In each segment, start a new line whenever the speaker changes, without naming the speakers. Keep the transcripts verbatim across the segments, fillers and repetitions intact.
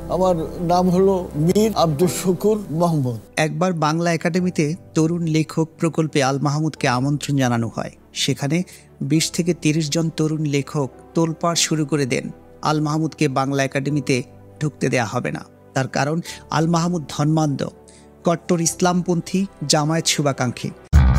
আমার নাম হলো মীর আব্দুল শুকুর মোহাম্মদ।
একবার বাংলা একাডেমিতে তরুণ লেখক প্রকল্পে আল মাহমুদকে আমন্ত্রণ জানানো হয়। সেখানে বিশ থেকে তিরিশ জন তরুণ লেখক তোলপাড় শুরু করে দেন আল মাহমুদকে বাংলা একাডেমিতে ঢুকতে দেয়া হবে না। তার কারণ আল মাহমুদ ধর্মান্ধ, কট্টর ইসলামপন্থী, জামায়াত শুভাকাঙ্ক্ষী।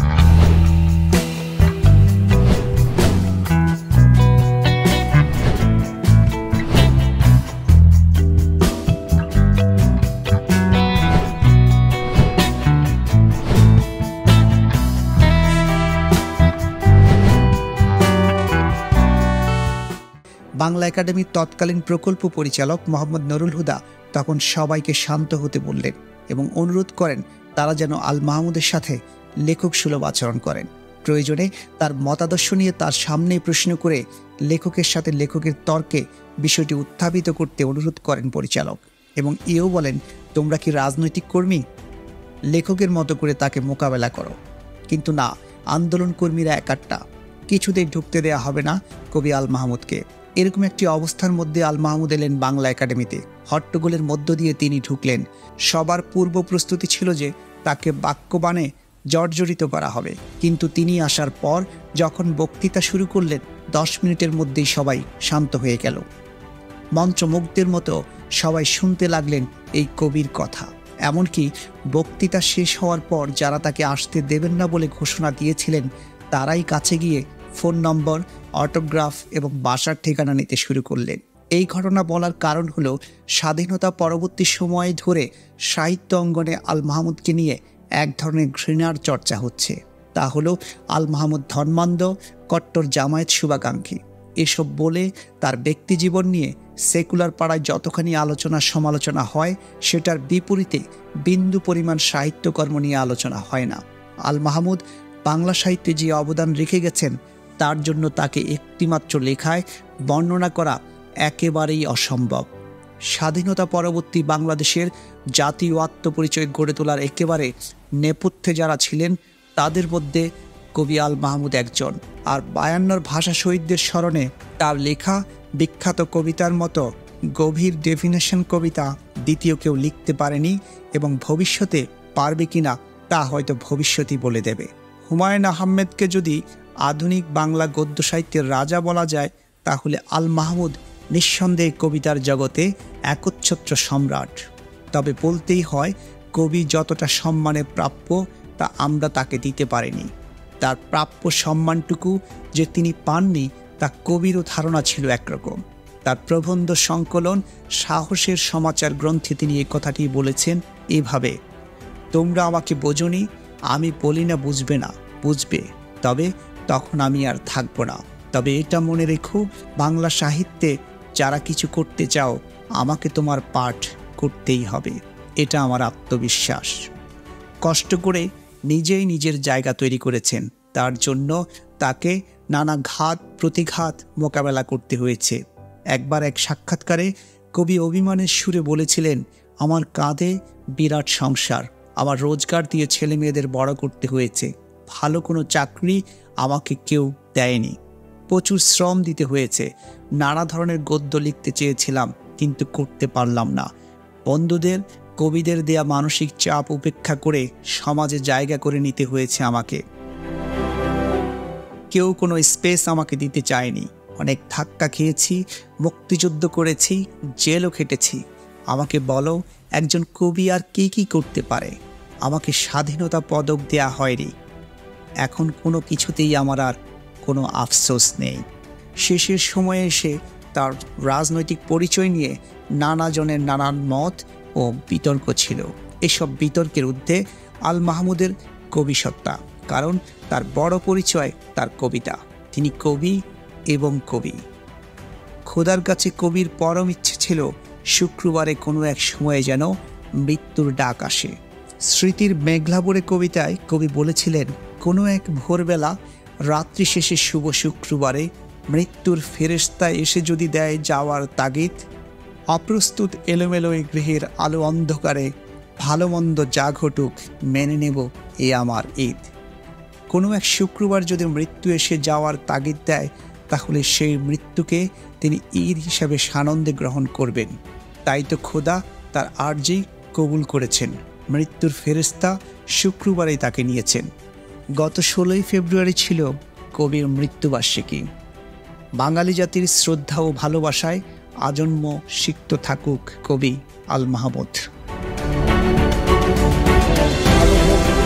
বাংলা একাডেমির তৎকালীন প্রকল্প পরিচালক মোহাম্মদ নুরুল হুদা তখন সবাইকে শান্ত হতে বললেন এবং অনুরোধ করেন তারা যেন আল মাহমুদের সাথে লেখক সুলভ আচরণ করেন। প্রয়োজনে তার মতাদর্শ নিয়ে তার সামনেই প্রশ্ন করে লেখকের সাথে লেখকের তর্কে বিষয়টি উত্থাপিত করতে অনুরোধ করেন পরিচালক এবং এও বলেন, তোমরা কি রাজনৈতিক কর্মী? লেখকের মতো করে তাকে মোকাবেলা করো। কিন্তু না, আন্দোলন কর্মীরা একাট্টা, কিছুতেই ঢুকতে দেয়া হবে না কবি আল মাহমুদকে। এরকম একটি অবস্থার মধ্যে আল মাহমুদ এলেন বাংলা একাডেমিতে। হট্টগোলের মধ্য দিয়ে তিনি ঢুকলেন। সবার পূর্ব প্রস্তুতি ছিল যে তাকে বাক্যবাণে জর্জরিত করা হবে, কিন্তু তিনি আসার পর যখন বক্তৃতা শুরু করলেন দশ মিনিটের মধ্যেই সবাই শান্ত হয়ে গেল। মন্ত্রমুগ্ধের মতো সবাই শুনতে লাগলেন এই কবির কথা। এমনকি বক্তৃতা শেষ হওয়ার পর যারা তাকে আসতে দেবেন না বলে ঘোষণা দিয়েছিলেন তারাই কাছে গিয়ে ফোন নম্বর, অটোগ্রাফ এবং বাসার ঠিকানা নিতে শুরু করলেন। এই ঘটনা বলার কারণ হলো স্বাধীনতা পরবর্তী সময় ধরে সাহিত্য অঙ্গনে আল মাহমুদকে নিয়ে এক ধরনের ঘৃণার চর্চা হচ্ছে। তা হলো আল মাহমুদ ধর্মান্ধ, কট্টর জামায়াত শুভাকাঙ্ক্ষী। এসব বলে তার ব্যক্তিজীবন নিয়ে সেকুলার পাড়ায় যতখানি আলোচনা সমালোচনা হয় সেটার বিপরীতে বিন্দু পরিমাণ সাহিত্যকর্ম নিয়ে আলোচনা হয় না। আল মাহমুদ বাংলা সাহিত্যে যে অবদান রেখে গেছেন তার জন্য তাকে একটিমাত্র লেখায় বর্ণনা করা একেবারেই অসম্ভব। স্বাধীনতা পরবর্তী বাংলাদেশের জাতীয় আত্মপরিচয় গড়ে তোলার একেবারে নেপথ্যে যারা ছিলেন তাদের মধ্যে কবি আল মাহমুদ একজন। আর বায়ান্নর ভাষা শহীদদের স্মরণে তার লেখা বিখ্যাত কবিতার মতো গভীর ডেফিনেশন কবিতা দ্বিতীয় কেউ লিখতে পারেনি এবং ভবিষ্যতে পারবে কিনা তা হয়তো ভবিষ্যতই বলে দেবে। হুমায়ুন আহমেদকে যদি আধুনিক বাংলা গদ্য সাহিত্যের রাজা বলা যায় তাহলে আল মাহমুদ নিঃসন্দেহে কবিতার জগতে একচ্ছত্র সম্রাট। তবে বলতেই হয় কবি যতটা সম্মানে প্রাপ্য তা আমরা তাকে দিতে পারিনি। তার প্রাপ্য সম্মানটুকু যে তিনি পাননি তা কবিরও ধারণা ছিল একরকম। তার প্রবন্ধ সংকলন সাহসের সমাচার গ্রন্থে তিনি এই কথাটি বলেছেন এভাবে, তোমরা আমাকে বোঝনি, আমি বলি না বুঝবে না, বুঝবে, তবে তখন আমি আর থাকবো না। তবে এটা মনে রেখো, বাংলা সাহিত্যে যারা কিছু করতে চাও আমাকে তোমার পাঠ করতেই হবে, এটা আমার আত্মবিশ্বাস। কষ্ট করে নিজেই নিজের জায়গা তৈরি করেছেন, তার জন্য তাকে নানা ঘাত প্রতিঘাত মোকাবেলা করতে হয়েছে। একবার এক সাক্ষাৎকারে কবি অভিমানের সুরে বলেছিলেন, আমার কাঁধে বিরাট সংসার, আমার রোজগার দিয়ে ছেলে মেয়েদের বড় করতে হয়েছে, ভালো কোনো চাকরি আমাকে কেউ দেয়নি, প্রচুর শ্রম দিতে হয়েছে, নানা ধরনের গদ্য লিখতে চেয়েছিলাম কিন্তু করতে পারলাম না। বন্ধুদের, কবিদের দেয়া মানসিক চাপ উপেক্ষা করে সমাজে জায়গা করে নিতে হয়েছে আমাকে। কেউ কোনো স্পেস আমাকে দিতে চায়নি। অনেক ধাক্কা খেয়েছি, মুক্তিযুদ্ধ করেছি, জেলও খেটেছি। আমাকে বলো, একজন কবি আর কি কি করতে পারে? আমাকে স্বাধীনতা পদক দেয়া হয়নি। এখন কোনো কিছুতেই আমার আর কোনো আফসোস নেই। শেষের সময়ে এসে তার রাজনৈতিক পরিচয় নিয়ে নানা জনের নানান মত ও বিতর্ক ছিল। এসব বিতর্কের ঊর্ধ্বে আল মাহমুদের কবি সত্তা, কারণ তার বড় পরিচয় তার কবিতা। তিনি কবি এবং কবি। খোদার কাছে কবির পরম ইচ্ছে ছিল শুক্রবারে কোনো এক সময়ে যেন মৃত্যুর ডাক আসে। স্মৃতির মেঘলাবরে কবিতায় কবি বলেছিলেন, কোনো এক ভোরবেলা রাত্রি শেষে শুভ শুক্রবারে মৃত্যুর ফেরেশতা এসে যদি দেয় যাওয়ার তাগিদ, অপ্রস্তুত এলোমেলো এই গৃহের আলো অন্ধকারে ভালো মন্দ যা ঘটুক মেনে নেব এ আমার ঈদ। কোনো এক শুক্রবার যদি মৃত্যু এসে যাওয়ার তাগিদ দেয় তাহলে সেই মৃত্যুকে তিনি ঈদ হিসাবে সানন্দে গ্রহণ করবেন। তাই তো খোদা তার আরজি কবুল করেছেন। মৃত্যুর ফেরেশতা শুক্রবারেই তাকে নিয়েছেন। গত ষোলোই ফেব্রুয়ারি ছিল কবির মৃত্যুবার্ষিকী। বাঙালি জাতির শ্রদ্ধা ও ভালোবাসায় আজন্ম সিক্ত থাকুক কবি আল মাহমুদ।